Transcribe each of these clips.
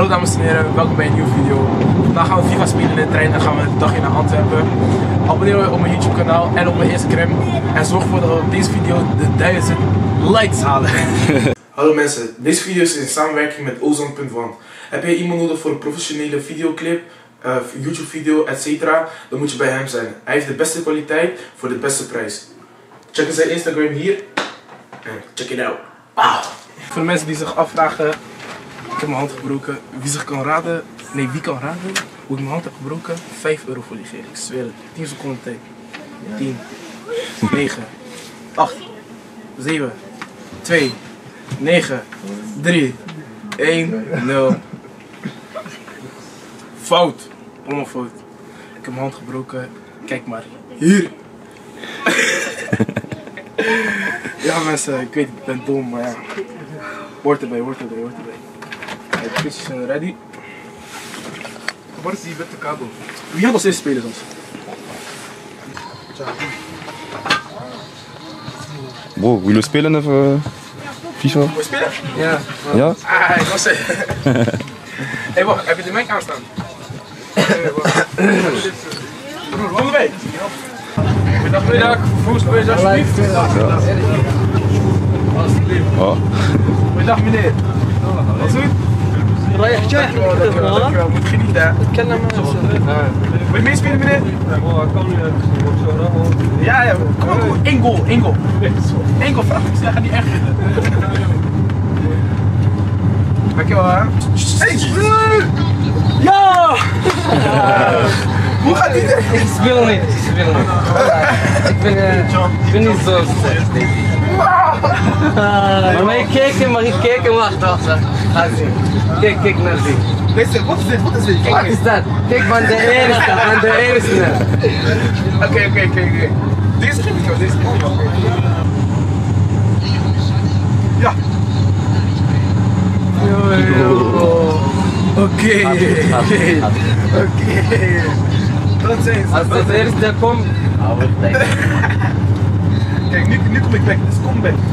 Hallo dames en heren, welkom bij een nieuwe video. Vandaag gaan we FIFA spelen in de trein en gaan we een dagje naar Antwerpen. Abonneer je op mijn YouTube kanaal en op mijn Instagram. En zorg ervoor dat we op deze video de 1000 likes halen. Hallo mensen, deze video is in samenwerking met Ozone.one. Heb je iemand nodig voor een professionele videoclip, YouTube video, etc. Dan moet je bij hem zijn. Hij heeft de beste kwaliteit voor de beste prijs. Check zijn Instagram hier. En check it out. Wow. Voor de mensen die zich afvragen, ik heb mijn hand gebroken. Wie kan raden hoe ik mijn hand heb gebroken? 5 euro voor ligeren. Ik zweer het. 10 seconden tijd. 10, 9, 8, 7, 2, 9, 3, 1, 0. Fout. Allemaal fout. Ik heb mijn hand gebroken. Kijk maar. Hier. Ja mensen, ik weet ik ben dom, maar ja. Hoort erbij. De pitches zijn ready. Waar is die witte kabel? Wie gaat als eerste spelen soms? Wow, willen we spelen even FIFA? Wil je spelen? Ja. Ja? Ah, ik was er. Hé, wacht, heb je de mic aanstaan? Broer, van de week. Goedemiddag, voetbal alsjeblieft. Oh. Goedendag meneer. Wat goed? Dankjewel, moet genieten. Ik ken hem mensen. Wil je meespelen meneer? Ja, kom maar, 1 goal. 1 goal, vraag ik ga niet echt vinden. Dankjewel hè. Hey! Ja! Hoe gaat die er? Ik speel niet. Ik ben niet zo sterk. Maar ik keek en wacht. Ga zien. Kijk naar die. Wat is dit? Wat is dat? Kijk van de eerste. Oké. Deze geef ik jou, Ja. Oké. Tot ziens. Als dat eerste komt, hou het bij. Kijk, nu kom ik back, dus kom back.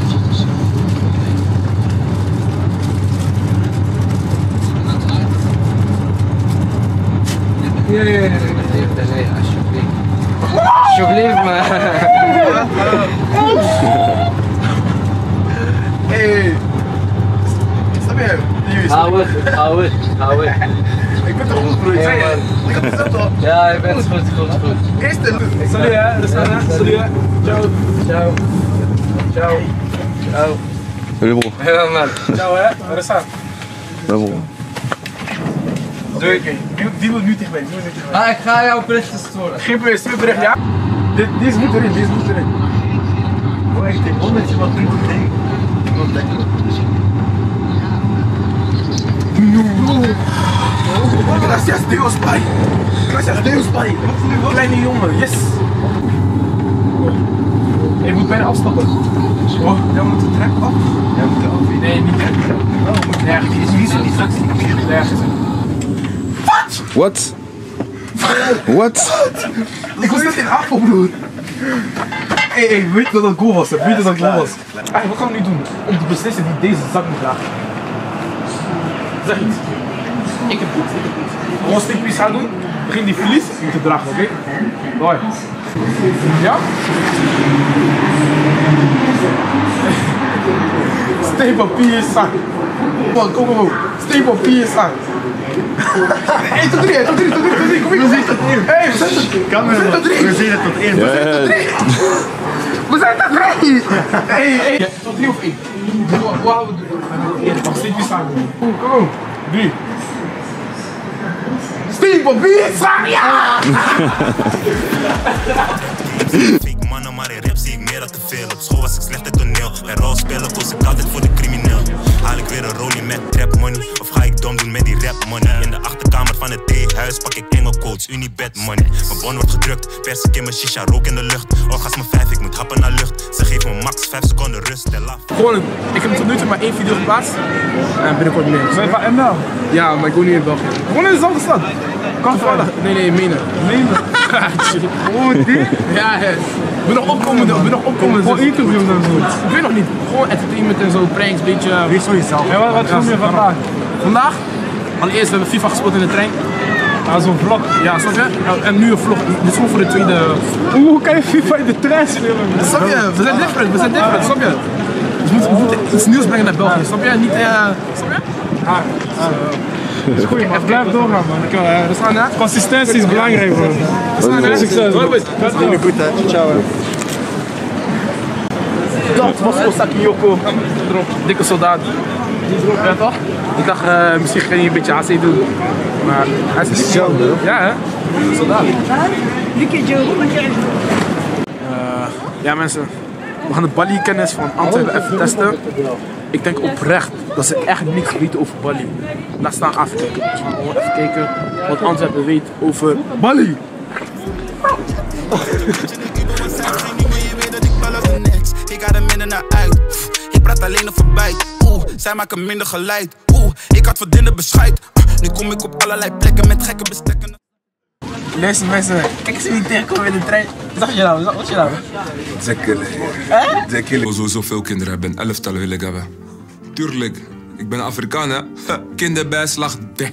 Nee, alsjeblieft man. Hey. Snap je? Hou het. Ik ben toch goed broer, ik zei je. Ik had het toch? Ja, je bent goed. Eerste. Salut hè, salut. Ciao. Hallo bro. Ja man. Ciao hè, Rustaan. Hallo bro. Doei. Die wil nu tegen mij, Ik ga jouw berichten storen. Geen probleem, stuur bericht, ja? Deze moet erin. Oh, echt, ik wil dat je wat doet. Gracias Deus, pai. Kleine jongen, yes. Je moet bijna afstappen. Oh, dan moet de trek af. Ja, moet er af. Nee, niet trekken. Oh, moet nergens. Die is niet straks. Nergens. What? Ik was net in afval, broer. Hey, weet je dat het goal was? Weet je dat het goal was? Wat gaan we nu doen om te beslissen die deze zak moet dragen? Zeg iets. Ik heb goed. Gewoon stinkpies gaan doen. Begin die verlies, je moet het dragen, oké? Mooi. Ja? Steen, papier, zak. Kom op. Steen, papier, zak. 1, 2, 3, kom hier. Hey, we zijn tot 3. We zien het tot 1. We zijn tot 3. Hey. Tot 3 of 1? Hoe houden we het? Mag steentjes samen. Kom. 3. Steen, papier, zak, ja! Fake mannen, maar in rap zie ik meer dan te veel. Op school was ik slecht uit toneel. Bij rolspelen koos ik altijd voor de crimineel. Haal ik weer een rollie met trap money, of ga ik dom doen met die rap money? In de achterkamer van het theehuis pak ik engelcoats, Unibet money. Mijn bon wordt gedrukt, vers ik in mijn shisha, rook in de lucht. Orgasme 5, ik moet happen naar lucht. Ze geven me max 5 seconden rust, tel af. Gewoon, ik heb tot nu toe maar 1 video geplaatst. En binnenkort meer. Ben je van ML? Ja, maar ik woon niet in België. Gewoon in dezelfde stad? Kan toevallig. Nee, menen. Oh, die? Ja. Ik ben nog opkomen. Voor interviews en zo. Ik weet nog niet. Gewoon entertainment en zo, pranks, beetje. Wees zo jezelf. En wat film je vandaag? Vandaag? Allereerst hebben we FIFA gespeeld in de trein. Zo'n vlog. Ja, snap je? En nu een vlog. Dit is gewoon voor de tweede. Hoe kan je FIFA in de trein spelen? Snap je? We zijn different, snap je? Dus we moeten iets nieuws brengen naar België, snap je? Niet, snap je? Dat is goed, man. Blijf doorgaan, man. Rustaan, hè? Consistentie is belangrijk, bro. Rustaan, hè? Succes. Goed, hè? Ciao, hè. Dat was Osaki Yoko. Dikke soldaat. Ja, toch? Ik dacht, misschien ga je een beetje AC doen. Maar hij is niet zo. Ja, hè? Soldaat. Ja, mensen. We gaan de Bali-kennis van Antwerpen even testen. Ik denk oprecht dat ze echt niks weten over Bali. Laat staan Afrika. Dus we gaan gewoon even kijken wat Antwerpen weet over Bali. Ik ga er minder naar uit. Ik praat alleen over bijt. Zij maken minder geluid. Ik had verdiende bescheid. Nu kom ik op allerlei plekken met gekke bestekken. Luister mensen, kijk eens wie ik tegenkom in de trein. Zag je nou? Wat je nou? Ik wil sowieso veel kinderen hebben. 11-tallen wil ik hebben. Tuurlijk, ik ben Afrikaan, hè. Kinderbijslag.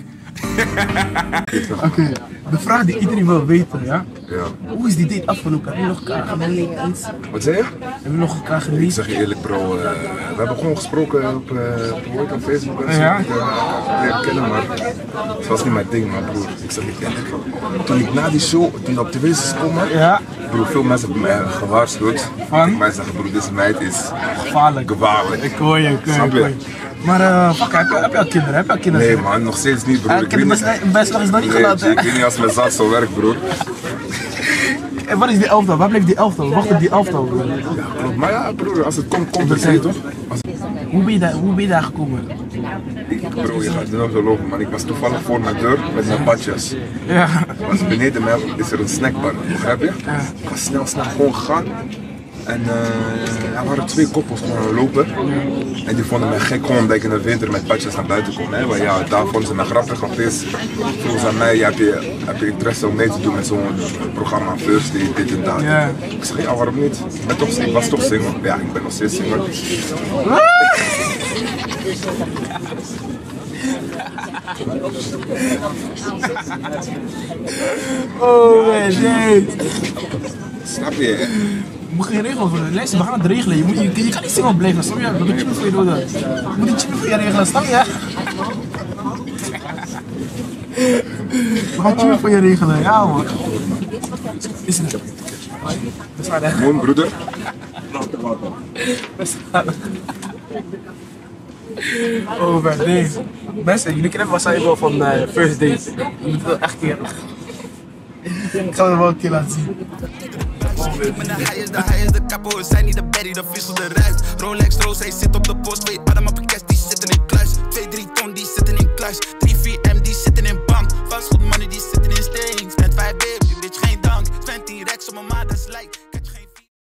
Oké, de vraag die iedereen wil weten, ja? Hoe is die date afgelopen? Hebben jullie nog elkaar gemist? Wat zei je? Hebben jullie nog elkaar Ik gemist? zeg je eerlijk, bro. We hebben gewoon gesproken op Facebook en zo. Ja. Ik leren kennen, maar het was niet mijn ding, man, broer. Ik zeg je eerlijk. Toen ik na die show, toen we op tv is gekomen, Ja. broer, veel mensen hebben mij gewaarschuwd. Van? Mij zeggen, broer, deze meid is Gevaarlijk. gevaarlijk. Ik hoor je. Snap je? Maar fuck, heb je al kinderen? Nee, man, nog steeds niet, broer. Ik heb de bijslag is nog niet Nee, gelaten. ik weet niet als mijn zaad zo werkt, broer. En wat is die elftal? Waar blijft die elftal? Wacht op die elftal, bro. Ja, klopt. Maar ja, broer, als het komt, komt het, zie je toch? Hoe ben je daar gekomen? Bro, je gaat wel zo lopen, man. Ik was toevallig voor mijn deur met mijn badjes. Ja. Was beneden mij is er een snackbar, begrijp je? Ik was snel gewoon gegaan. En er waren 2 koppels gewoon lopen. En die vonden mij gek gewoon omdat ik in de winter met badjes naar buiten kom. Hè? Maar ja, daar vonden ze mij grappig. Opeens vroegen ze aan mij, heb je interesse om mee te doen met zo'n programma First Date, dit en dat. Ja. Ik zeg, ja, waarom niet? Ik was toch single. Ja, ik ben nog steeds single. Oh nee. Snap je? We moeten geen regels voor. Luister, we gaan het regelen. Je kan niet single blijven, snap je? We moeten chillen voor je doen. We moeten chillen voor je regelen, snap je? We gaan chillen voor je regelen, ja man. Is het? We staan er. Moon, broeder. Oh, maar nee. Mensen, jullie kennen waarschijnlijk wel van First Date. Je moet het wel echt keren. Ik zal het wel een keer laten zien. Hij is de capo, zijn niet de Betty, de vis op de ruit. Rolex Rose, hij zit op de post. 2 Adam op een die zitten in kluis. 2-3 ton, die zitten in kluis. 3-4 M, die zitten in